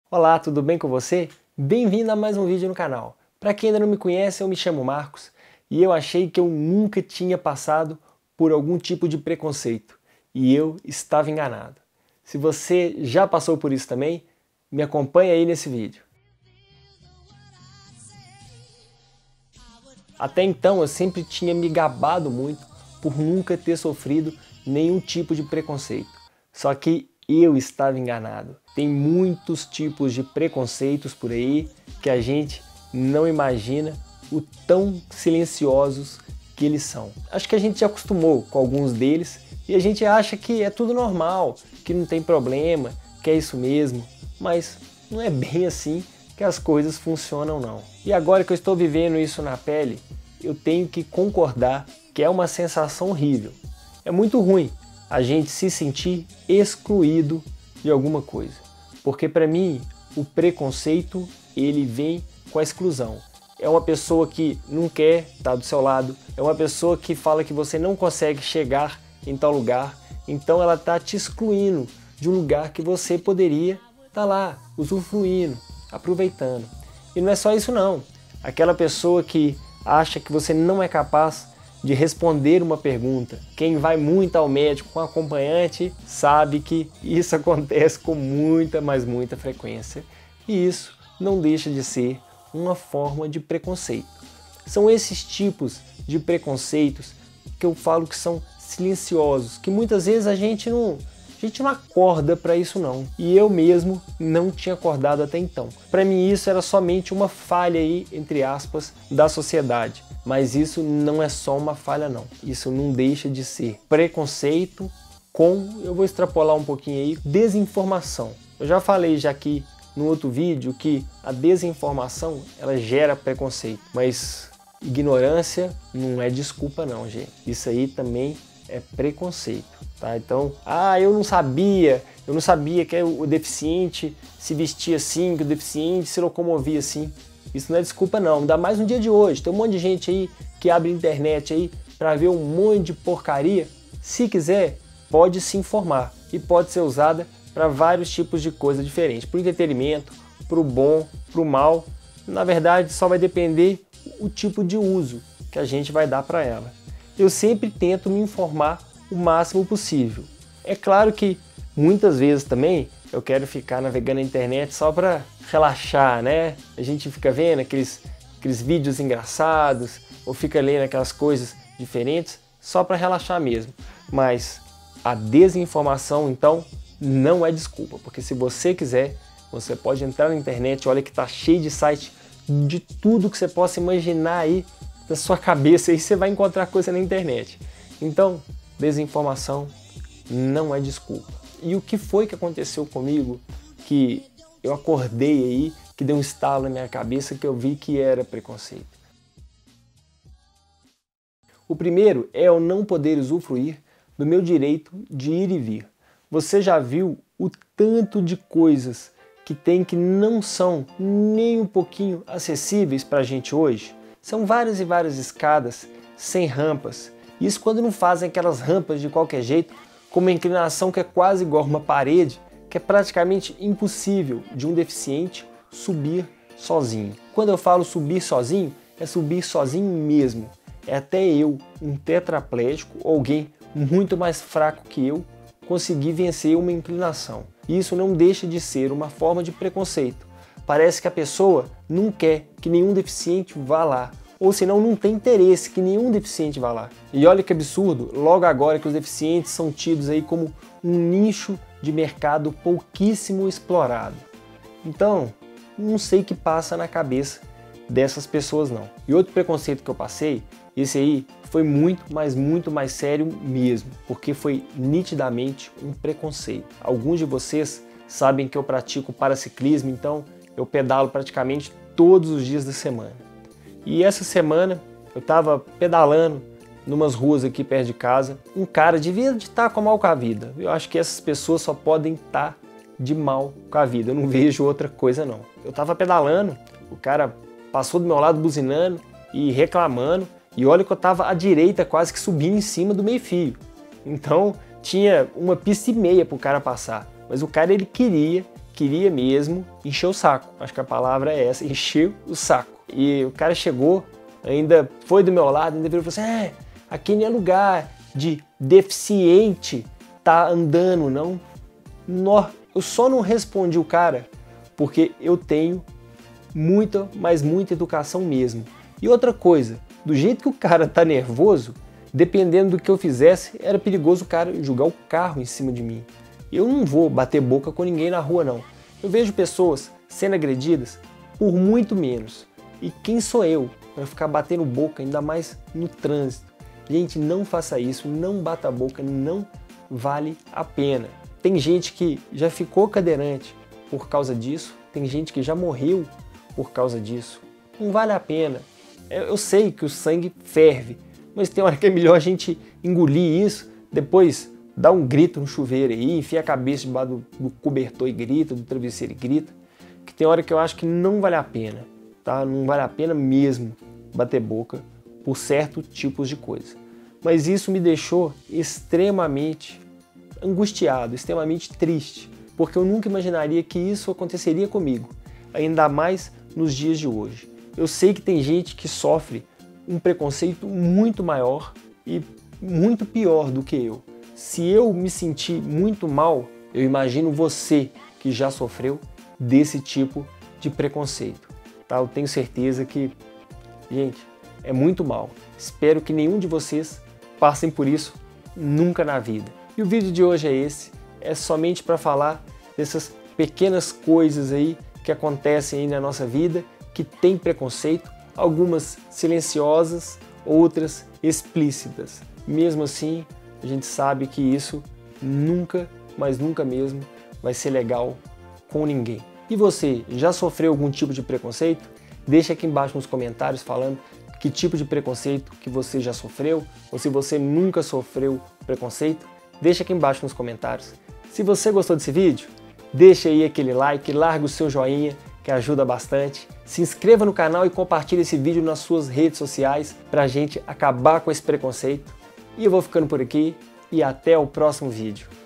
Olá, tudo bem com você? Bem-vindo a mais um vídeo no canal. Para quem ainda não me conhece, eu me chamo Marcos e eu achei que eu nunca tinha passado por algum tipo de preconceito e eu estava enganado. Se você já passou por isso também, me acompanha aí nesse vídeo. Até então eu sempre tinha me gabado muito por nunca ter sofrido nenhum tipo de preconceito. Só que eu estava enganado. Tem muitos tipos de preconceitos por aí que a gente não imagina o tão silenciosos que eles são. Acho que a gente já acostumou com alguns deles e a gente acha que é tudo normal, que não tem problema, que é isso mesmo, mas não é bem assim que as coisas funcionam não. E agora que eu estou vivendo isso na pele, eu tenho que concordar que é uma sensação horrível. É muito ruim a gente se sentir excluído de alguma coisa. Porque para mim, o preconceito, ele vem com a exclusão. É uma pessoa que não quer estar do seu lado, é uma pessoa que fala que você não consegue chegar em tal lugar, então ela está te excluindo de um lugar que você poderia estar lá, usufruindo, aproveitando. E não é só isso não. Aquela pessoa que acha que você não é capaz de responder uma pergunta. Quem vai muito ao médico com acompanhante sabe que isso acontece com muita, mas muita frequência. E isso não deixa de ser uma forma de preconceito. São esses tipos de preconceitos que eu falo que são silenciosos, que muitas vezes a gente não acorda para isso não. E eu mesmo não tinha acordado até então. Para mim isso era somente uma falha aí, entre aspas, da sociedade. Mas isso não é só uma falha não. Isso não deixa de ser preconceito com, eu vou extrapolar um pouquinho aí, desinformação. Eu já falei já aqui no outro vídeo que a desinformação ela gera preconceito. Mas ignorância não é desculpa não, gente. Isso aí também é preconceito, tá? Então, eu não sabia que o deficiente se vestia assim, que o deficiente se locomovia assim. Isso não é desculpa não, ainda mais no dia de hoje. Tem um monte de gente aí que abre a internet aí para ver um monte de porcaria. Se quiser, pode se informar e pode ser usada para vários tipos de coisa diferentes. Para o entretenimento, para o bom, para o mal. Na verdade, só vai depender o tipo de uso que a gente vai dar para ela. Eu sempre tento me informar o máximo possível. É claro que muitas vezes também eu quero ficar navegando na internet só para relaxar, né? A gente fica vendo aqueles vídeos engraçados ou fica lendo aquelas coisas diferentes só para relaxar mesmo. Mas a desinformação, então, não é desculpa, porque se você quiser, você pode entrar na internet, olha que tá cheio de site de tudo que você possa imaginar aí da sua cabeça, aí você vai encontrar coisa na internet. Então, desinformação não é desculpa. E o que foi que aconteceu comigo que eu acordei aí, que deu um estalo na minha cabeça que eu vi que era preconceito? O primeiro é eu não poder usufruir do meu direito de ir e vir. Você já viu o tanto de coisas que tem que não são nem um pouquinho acessíveis para a gente hoje? São várias e várias escadas sem rampas. Isso quando não fazem aquelas rampas de qualquer jeito, com uma inclinação que é quase igual uma parede, que é praticamente impossível de um deficiente subir sozinho. Quando eu falo subir sozinho, é subir sozinho mesmo. É até eu, um tetraplégico, alguém muito mais fraco que eu, conseguir vencer uma inclinação. Isso não deixa de ser uma forma de preconceito. Parece que a pessoa não quer que nenhum deficiente vá lá, ou senão não tem interesse que nenhum deficiente vá lá. E olha que absurdo, logo agora que os deficientes são tidos aí como um nicho de mercado pouquíssimo explorado. Então, não sei o que passa na cabeça dessas pessoas não. E outro preconceito que eu passei, esse aí foi muito, mas muito mais sério mesmo, porque foi nitidamente um preconceito. Alguns de vocês sabem que eu pratico paraciclismo, então eu pedalo praticamente todos os dias da semana. E essa semana eu estava pedalando numas ruas aqui perto de casa. Um cara devia estar com mal com a vida. Eu acho que essas pessoas só podem estar de mal com a vida. Eu não vejo outra coisa não. Eu estava pedalando, o cara passou do meu lado buzinando e reclamando. E olha que eu estava à direita, quase que subindo em cima do meio-fio. Então tinha uma pista e meia para o cara passar. Mas o cara ele queria queria mesmo encher o saco. Acho que a palavra é essa, encher o saco. E o cara chegou, ainda foi do meu lado, ainda virou e falou assim, aqui não é lugar de deficiente tá andando, não. Eu só não respondi o cara porque eu tenho muita, mas muita educação mesmo. E outra coisa, do jeito que o cara tá nervoso, dependendo do que eu fizesse, era perigoso o cara jogar o carro em cima de mim. Eu não vou bater boca com ninguém na rua, não. Eu vejo pessoas sendo agredidas por muito menos. E quem sou eu para ficar batendo boca, ainda mais no trânsito? Gente, não faça isso, não bata a boca, não vale a pena. Tem gente que já ficou cadeirante por causa disso, tem gente que já morreu por causa disso. Não vale a pena. Eu sei que o sangue ferve, mas tem hora que é melhor a gente engolir isso, depois dar um grito no chuveiro aí, enfia a cabeça debaixo do cobertor e grita, do travesseiro e grita, que tem hora que eu acho que não vale a pena, tá? Não vale a pena mesmo bater boca por certos tipos de coisa. Mas isso me deixou extremamente angustiado, extremamente triste, porque eu nunca imaginaria que isso aconteceria comigo, ainda mais nos dias de hoje. Eu sei que tem gente que sofre um preconceito muito maior e muito pior do que eu. Se eu me sentir muito mal, eu imagino você que já sofreu desse tipo de preconceito, tá? Eu tenho certeza que, gente, é muito mal. Espero que nenhum de vocês passem por isso nunca na vida. E o vídeo de hoje é esse, é somente para falar dessas pequenas coisas aí que acontecem aí na nossa vida, que tem preconceito, algumas silenciosas, outras explícitas. Mesmo assim, a gente sabe que isso nunca, mas nunca mesmo, vai ser legal com ninguém. E você, já sofreu algum tipo de preconceito? Deixa aqui embaixo nos comentários falando que tipo de preconceito que você já sofreu, ou se você nunca sofreu preconceito, deixa aqui embaixo nos comentários. Se você gostou desse vídeo, deixa aí aquele like, larga o seu joinha, que ajuda bastante. Se inscreva no canal e compartilhe esse vídeo nas suas redes sociais pra gente acabar com esse preconceito. E eu vou ficando por aqui e até o próximo vídeo.